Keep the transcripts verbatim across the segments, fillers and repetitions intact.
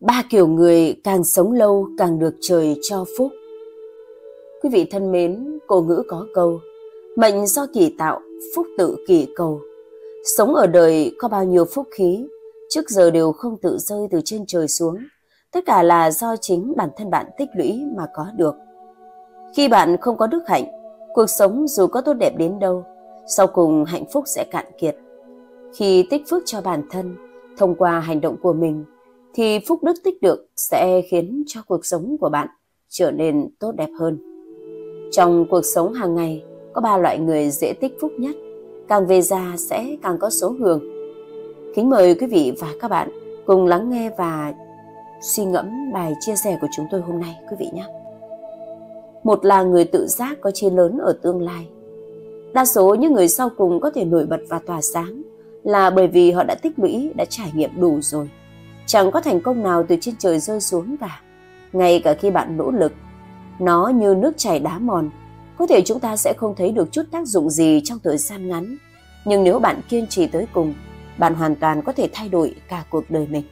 Ba kiểu người càng sống lâu càng được trời cho phúc. Quý vị thân mến, cổ ngữ có câu: mệnh do kỳ tạo, phúc tự kỳ cầu. Sống ở đời có bao nhiêu phúc khí, trước giờ đều không tự rơi từ trên trời xuống. Tất cả là do chính bản thân bạn tích lũy mà có được. Khi bạn không có đức hạnh, cuộc sống dù có tốt đẹp đến đâu, sau cùng hạnh phúc sẽ cạn kiệt. Khi tích phước cho bản thân, thông qua hành động của mình, thì phúc đức tích được sẽ khiến cho cuộc sống của bạn trở nên tốt đẹp hơn. Trong cuộc sống hàng ngày, có ba loại người dễ tích phúc nhất, càng về già sẽ càng có số hưởng. Kính mời quý vị và các bạn cùng lắng nghe và suy ngẫm bài chia sẻ của chúng tôi hôm nay quý vị nhé. Một là người tự giác có chí lớn ở tương lai. Đa số những người sau cùng có thể nổi bật và tỏa sáng là bởi vì họ đã tích lũy, đã trải nghiệm đủ rồi. Chẳng có thành công nào từ trên trời rơi xuống cả. Ngay cả khi bạn nỗ lực, nó như nước chảy đá mòn. Có thể chúng ta sẽ không thấy được chút tác dụng gì trong thời gian ngắn, nhưng nếu bạn kiên trì tới cùng, bạn hoàn toàn có thể thay đổi cả cuộc đời mình.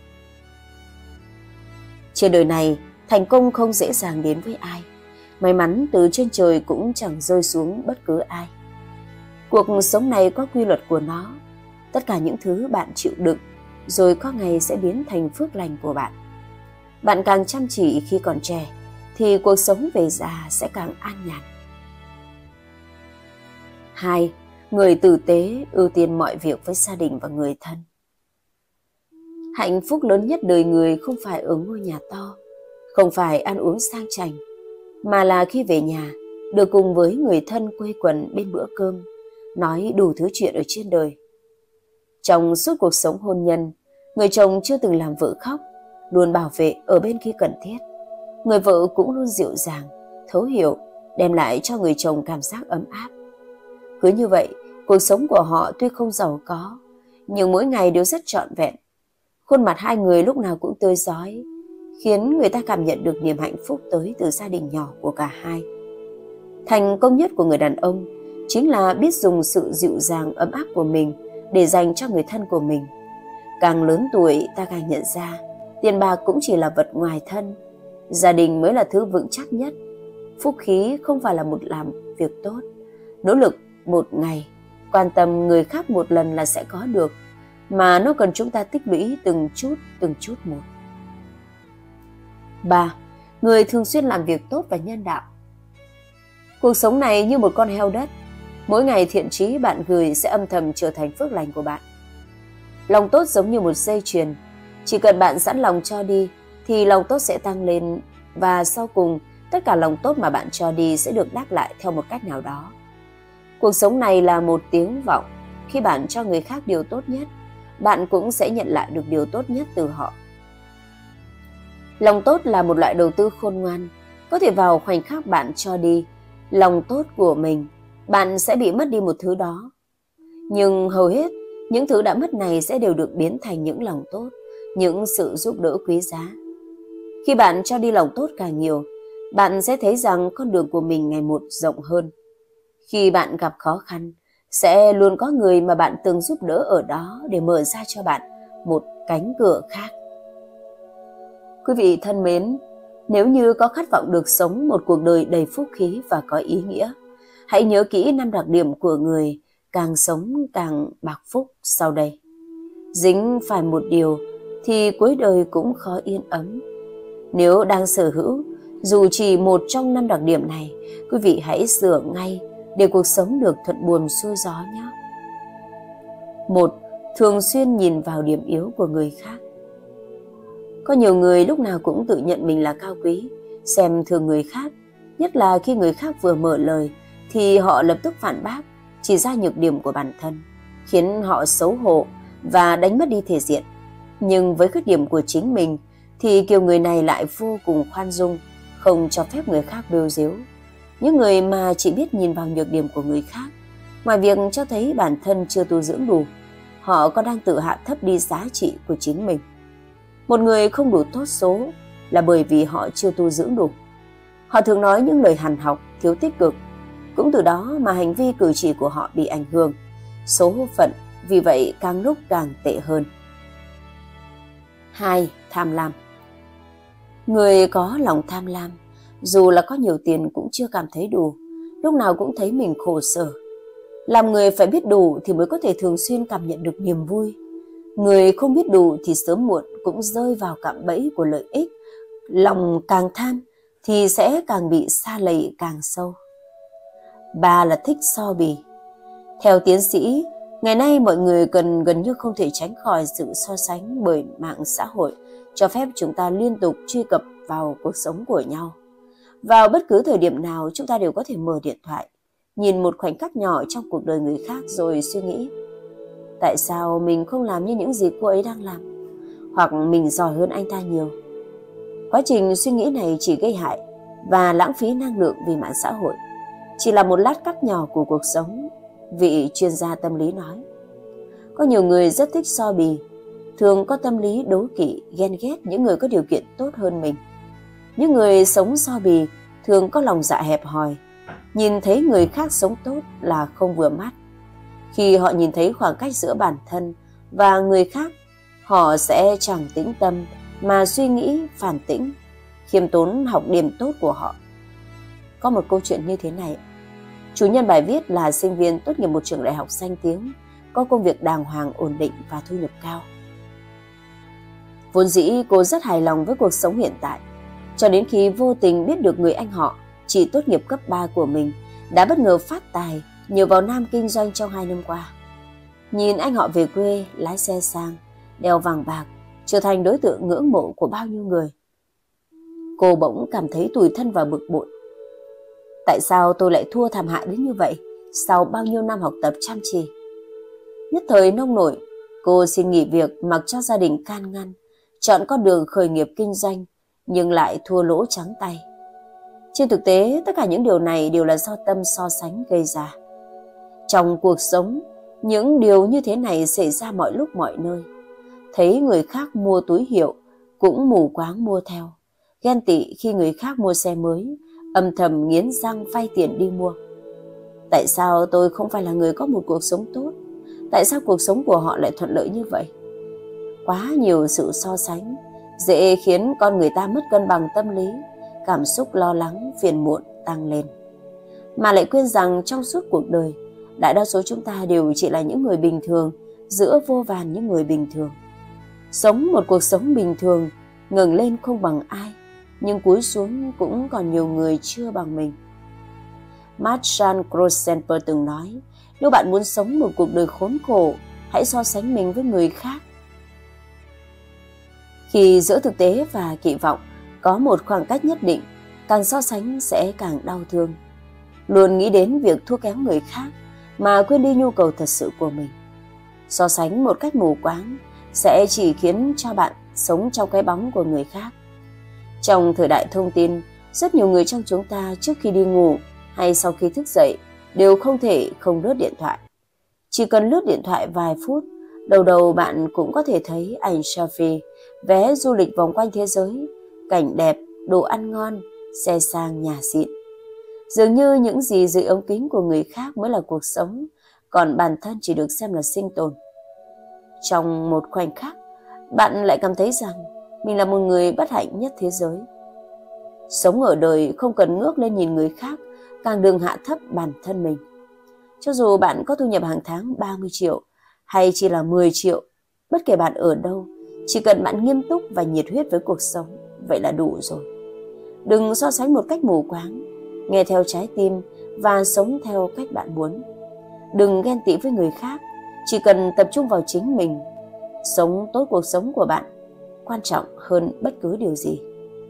Trên đời này, thành công không dễ dàng đến với ai. May mắn từ trên trời cũng chẳng rơi xuống bất cứ ai. Cuộc sống này có quy luật của nó. Tất cả những thứ bạn chịu đựng, rồi có ngày sẽ biến thành phước lành của bạn. Bạn càng chăm chỉ khi còn trẻ, thì cuộc sống về già sẽ càng an nhàn. Hai, người tử tế ưu tiên mọi việc với gia đình và người thân. Hạnh phúc lớn nhất đời người không phải ở ngôi nhà to, không phải ăn uống sang chảnh, mà là khi về nhà, được cùng với người thân quây quần bên bữa cơm, nói đủ thứ chuyện ở trên đời. Trong suốt cuộc sống hôn nhân, người chồng chưa từng làm vợ khóc, luôn bảo vệ ở bên khi cần thiết. Người vợ cũng luôn dịu dàng, thấu hiểu, đem lại cho người chồng cảm giác ấm áp. Cứ như vậy, cuộc sống của họ tuy không giàu có, nhưng mỗi ngày đều rất trọn vẹn. Khuôn mặt hai người lúc nào cũng tươi rói, khiến người ta cảm nhận được niềm hạnh phúc tới từ gia đình nhỏ của cả hai. Thành công nhất của người đàn ông chính là biết dùng sự dịu dàng ấm áp của mình để dành cho người thân của mình. Càng lớn tuổi ta càng nhận ra, tiền bạc cũng chỉ là vật ngoài thân, gia đình mới là thứ vững chắc nhất. Phúc khí không phải là một làm việc tốt, nỗ lực một ngày, quan tâm người khác một lần là sẽ có được, mà nó cần chúng ta tích lũy từng chút, từng chút một. Ba, người thường xuyên làm việc tốt và nhân đạo. Cuộc sống này như một con heo đất, mỗi ngày thiện chí bạn gửi sẽ âm thầm trở thành phước lành của bạn. Lòng tốt giống như một dây chuyền, chỉ cần bạn sẵn lòng cho đi thì lòng tốt sẽ tăng lên, và sau cùng tất cả lòng tốt mà bạn cho đi sẽ được đáp lại theo một cách nào đó. Cuộc sống này là một tiếng vọng, khi bạn cho người khác điều tốt nhất, bạn cũng sẽ nhận lại được điều tốt nhất từ họ. Lòng tốt là một loại đầu tư khôn ngoan, có thể vào khoảnh khắc bạn cho đi lòng tốt của mình, bạn sẽ bị mất đi một thứ đó. Nhưng hầu hết, những thứ đã mất này sẽ đều được biến thành những lòng tốt, những sự giúp đỡ quý giá. Khi bạn cho đi lòng tốt càng nhiều, bạn sẽ thấy rằng con đường của mình ngày một rộng hơn. Khi bạn gặp khó khăn, sẽ luôn có người mà bạn từng giúp đỡ ở đó để mở ra cho bạn một cánh cửa khác. Quý vị thân mến, nếu như có khát vọng được sống một cuộc đời đầy phúc khí và có ý nghĩa, hãy nhớ kỹ năm đặc điểm của người càng sống càng bạc phúc sau đây. Dính phải một điều thì cuối đời cũng khó yên ấm. Nếu đang sở hữu dù chỉ một trong năm đặc điểm này, quý vị hãy sửa ngay để cuộc sống được thuận buồm xuôi gió nhé. Một, thường xuyên nhìn vào điểm yếu của người khác. Có nhiều người lúc nào cũng tự nhận mình là cao quý, xem thường người khác, nhất là khi người khác vừa mở lời thì họ lập tức phản bác, chỉ ra nhược điểm của bản thân, khiến họ xấu hổ và đánh mất đi thể diện. Nhưng với khuyết điểm của chính mình thì kiểu người này lại vô cùng khoan dung, không cho phép người khác bêu dếu. Những người mà chỉ biết nhìn vào nhược điểm của người khác, ngoài việc cho thấy bản thân chưa tu dưỡng đủ, họ còn đang tự hạ thấp đi giá trị của chính mình. Một người không đủ tốt số là bởi vì họ chưa tu dưỡng đủ. Họ thường nói những lời hằn học, thiếu tích cực, cũng từ đó mà hành vi cử chỉ của họ bị ảnh hưởng, số phận vì vậy càng lúc càng tệ hơn. Hai, tham lam. Người có lòng tham lam, dù là có nhiều tiền cũng chưa cảm thấy đủ, lúc nào cũng thấy mình khổ sở. Làm người phải biết đủ thì mới có thể thường xuyên cảm nhận được niềm vui. Người không biết đủ thì sớm muộn cũng rơi vào cạm bẫy của lợi ích. Lòng càng tham thì sẽ càng bị sa lầy càng sâu. Ba là thích so bì. Theo tiến sĩ, ngày nay mọi người cần gần như không thể tránh khỏi sự so sánh, bởi mạng xã hội cho phép chúng ta liên tục truy cập vào cuộc sống của nhau. Vào bất cứ thời điểm nào chúng ta đều có thể mở điện thoại, nhìn một khoảnh khắc nhỏ trong cuộc đời người khác rồi suy nghĩ: tại sao mình không làm như những gì cô ấy đang làm? Hoặc mình giỏi hơn anh ta nhiều. Quá trình suy nghĩ này chỉ gây hại và lãng phí năng lượng, vì mạng xã hội chỉ là một lát cắt nhỏ của cuộc sống. Vị chuyên gia tâm lý nói, có nhiều người rất thích so bì, thường có tâm lý đố kỵ, ghen ghét những người có điều kiện tốt hơn mình. Những người sống so bì thường có lòng dạ hẹp hòi, nhìn thấy người khác sống tốt là không vừa mắt. Khi họ nhìn thấy khoảng cách giữa bản thân và người khác, họ sẽ chẳng tĩnh tâm mà suy nghĩ phản tĩnh, khiêm tốn học điểm tốt của họ. Có một câu chuyện như thế này. Chủ nhân bài viết là sinh viên tốt nghiệp một trường đại học danh tiếng, có công việc đàng hoàng, ổn định và thu nhập cao. Vốn dĩ cô rất hài lòng với cuộc sống hiện tại, cho đến khi vô tình biết được người anh họ chỉ tốt nghiệp cấp ba của mình đã bất ngờ phát tài nhờ vào Nam kinh doanh trong hai năm qua. Nhìn anh họ về quê, lái xe sang, đeo vàng bạc, trở thành đối tượng ngưỡng mộ của bao nhiêu người. Cô bỗng cảm thấy tủi thân và bực bội. Tại sao tôi lại thua thảm hại đến như vậy sau bao nhiêu năm học tập chăm chỉ? Nhất thời nông nổi, cô xin nghỉ việc mặc cho gia đình can ngăn, chọn con đường khởi nghiệp kinh doanh, nhưng lại thua lỗ trắng tay. Trên thực tế, tất cả những điều này đều là do tâm so sánh gây ra. Trong cuộc sống, những điều như thế này xảy ra mọi lúc mọi nơi. Thấy người khác mua túi hiệu, cũng mù quáng mua theo. Ghen tị khi người khác mua xe mới, âm thầm nghiến răng vay tiền đi mua. Tại sao tôi không phải là người có một cuộc sống tốt? Tại sao cuộc sống của họ lại thuận lợi như vậy? Quá nhiều sự so sánh dễ khiến con người ta mất cân bằng tâm lý, cảm xúc lo lắng, phiền muộn tăng lên. Mà lại quên rằng trong suốt cuộc đời, đại đa số chúng ta đều chỉ là những người bình thường giữa vô vàn những người bình thường. Sống một cuộc sống bình thường, ngẩng lên không bằng ai, nhưng cúi xuống cũng còn nhiều người chưa bằng mình. Marshall Rosenberg từng nói, nếu bạn muốn sống một cuộc đời khốn khổ, hãy so sánh mình với người khác. Khi giữa thực tế và kỳ vọng có một khoảng cách nhất định, càng so sánh sẽ càng đau thương. Luôn nghĩ đến việc thua kém người khác mà quên đi nhu cầu thật sự của mình. So sánh một cách mù quáng sẽ chỉ khiến cho bạn sống trong cái bóng của người khác. Trong thời đại thông tin, rất nhiều người trong chúng ta trước khi đi ngủ hay sau khi thức dậy đều không thể không lướt điện thoại. Chỉ cần lướt điện thoại vài phút, đầu đầu bạn cũng có thể thấy ảnh selfie, vé du lịch vòng quanh thế giới, cảnh đẹp, đồ ăn ngon, xe sang nhà xịn. Dường như những gì dưới ống kính của người khác mới là cuộc sống, còn bản thân chỉ được xem là sinh tồn. Trong một khoảnh khắc, bạn lại cảm thấy rằng mình là một người bất hạnh nhất thế giới. Sống ở đời không cần ngước lên nhìn người khác, càng đừng hạ thấp bản thân mình. Cho dù bạn có thu nhập hàng tháng ba mươi triệu hay chỉ là mười triệu, bất kể bạn ở đâu, chỉ cần bạn nghiêm túc và nhiệt huyết với cuộc sống, vậy là đủ rồi. Đừng so sánh một cách mù quáng, nghe theo trái tim và sống theo cách bạn muốn. Đừng ghen tị với người khác, chỉ cần tập trung vào chính mình. Sống tốt cuộc sống của bạn quan trọng hơn bất cứ điều gì.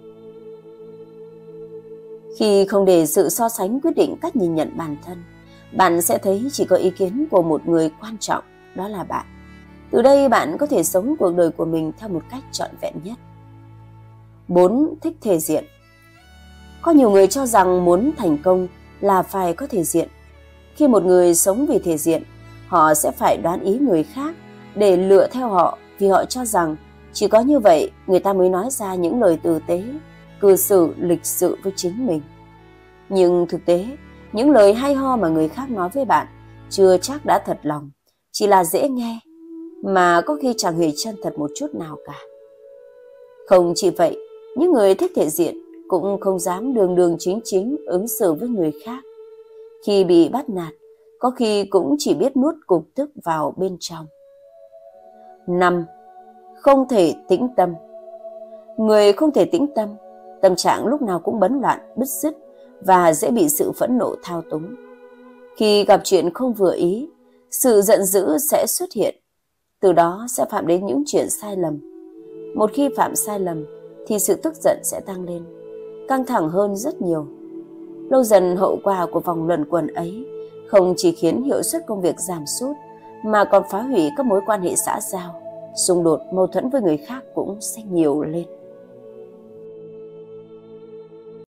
Khi không để sự so sánh quyết định cách nhìn nhận bản thân, bạn sẽ thấy chỉ có ý kiến của một người quan trọng, đó là bạn. Từ đây bạn có thể sống cuộc đời của mình theo một cách trọn vẹn nhất. bốn. Thích thể diện. Có nhiều người cho rằng muốn thành công là phải có thể diện. Khi một người sống vì thể diện, họ sẽ phải đoán ý người khác để lựa theo họ, vì họ cho rằng chỉ có như vậy người ta mới nói ra những lời tử tế, cư xử lịch sự với chính mình. Nhưng thực tế, những lời hay ho mà người khác nói với bạn chưa chắc đã thật lòng, chỉ là dễ nghe, mà có khi chẳng hề chân thật một chút nào cả. Không chỉ vậy, Những người thích thể diện cũng không dám đường đường chính chính ứng xử với người khác. Khi bị bắt nạt, có khi cũng chỉ biết nuốt cục tức vào bên trong. Năm, không thể tĩnh tâm. Người không thể tĩnh tâm, tâm trạng lúc nào cũng bấn loạn, bứt rứt và dễ bị sự phẫn nộ thao túng. Khi gặp chuyện không vừa ý, sự giận dữ sẽ xuất hiện, từ đó sẽ phạm đến những chuyện sai lầm. Một khi phạm sai lầm thì sự tức giận sẽ tăng lên, căng thẳng hơn rất nhiều. Lâu dần hậu quả của vòng luẩn quẩn ấy không chỉ khiến hiệu suất công việc giảm sút mà còn phá hủy các mối quan hệ xã giao, xung đột mâu thuẫn với người khác cũng sẽ nhiều lên.